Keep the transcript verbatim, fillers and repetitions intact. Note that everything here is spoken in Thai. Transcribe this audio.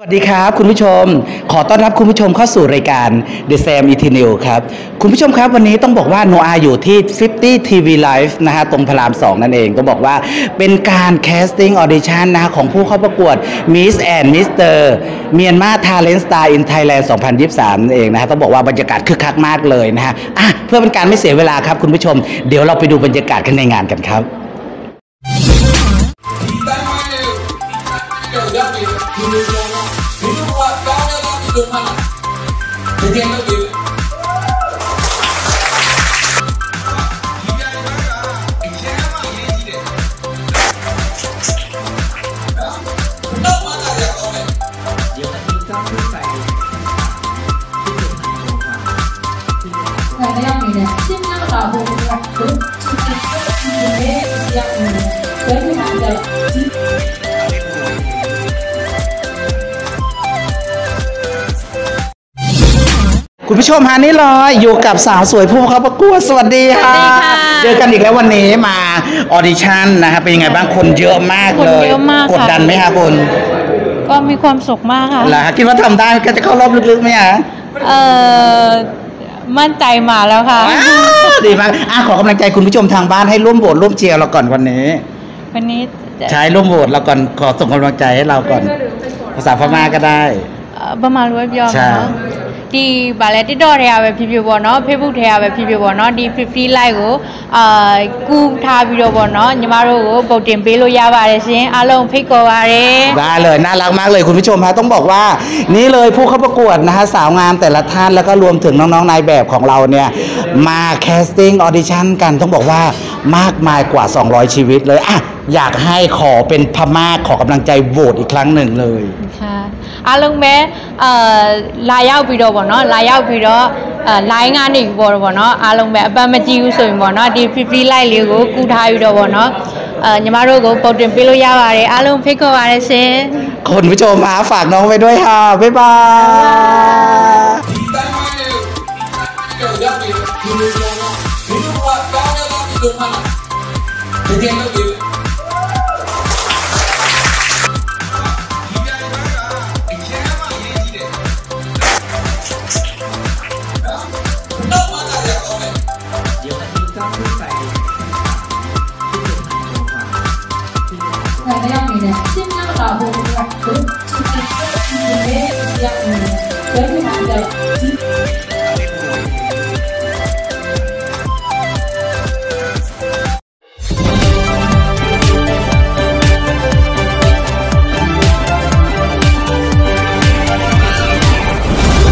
สวัสดีครับคุณผู้ชมขอต้อนรับคุณผู้ชมเข้าสู่รายการ The Sam Eternal ครับคุณผู้ชมครับวันนี้ต้องบอกว่าโนอาอยู่ที่ห้าสิบ ที วี Live นะฮะตรงพระรามสองนั่นเองก็บอกว่าเป็นการ casting audition นะฮะของผู้เข้าประกวด Miss and มิสเตอร์ Myanmar Talent Star in Thailand สองพันยี่สิบสามนั่นเองนะฮะต้องบอกว่าบรรยากาศคึกคักมากเลยนะฮะอ่ะเพื่อเป็นการไม่เสียเวลาครับคุณผู้ชมเดี๋ยวเราไปดูบรรยากาศกันในงานกันครับคุณผู้ชมฮะนี่เลยอยู่กับสาวสวยผู้เข้าประกวดสวัสดีค่ะเจอกันอีกแล้ววันนี้มาออดิชั่นนะครับเป็นยังไงบ้างคนเยอะมากเลยกดดันไหมคะคุณก็มีความสุขมากค่ะเหรอคิดว่าทำได้ก็จะเข้ารอบลึกๆไหมคะเออมั่นใจมาแล้วค่ะดีมากอ่ะขอกำลังใจคุณผู้ชมทางบ้านให้ร่วมโหวตร่วมเชียร์เราก่อนวันนี้วันนี้ใช้ร่วมโหวตเราก่อนขอส่งกำลังใจให้เราก่อนภาษาพม่าก็ได้ประมาณว่าပြောမှာနော်ဒီဗာလဲ TikTok ထဲကပဲဖြစ်ဖြစ်ပေါ့နော် Facebook ထဲကပဲဖြစ်ဖြစ်ပေါ့နော်ဒီห้าสิบ like ကိုအာကူထားပြီးတော့ပေါ့နော်ညီမတို့ကိုပုတ်တင်ပေးလို့ရပါတယ်ရှင်အားလုံးဖိတ်ခေါ်ပါတယ်ได้เลยน่ารักมากเลยคุณผู้ชมฮะต้องบอกว่านี่เลยผู้เข้าประกวดนะฮะสาวงามแต่ละท่านแล้วก็รวมถึงน้องๆนายแบบของเราเนี่ยมาแคสติ้งออดิชั่นกันต้องบอกว่ามากมายกว่าสองร้อยชีวิตเลยอ่ะอยากให้ขอเป็นพม่าขอกำลังใจโหวตอีกครั้งหนึ่งเลยค่ะအားလုံးပဲအာလာရောက်ပြီးတော့ဗောနော်လာရောက်ပြီးတော့အာ line ကနေပြီးတော့ဗောနော်အားလုံးပဲအပတ်မကြည့်ဘူးဆိုရင်ဗောနော်ဒီห้าสิบ like လေးကိုကူထားပြီးတော့ဗောနော်အာညီမတို့ကိုပုတ်တင်ပေးလို့ရပါတယ်အားလုံးဖိတ်ခေါ်ပါတယ်ရှင်คุณผู้ชมมาฝากน้องไปด้วยค่ะบ๊ายบาย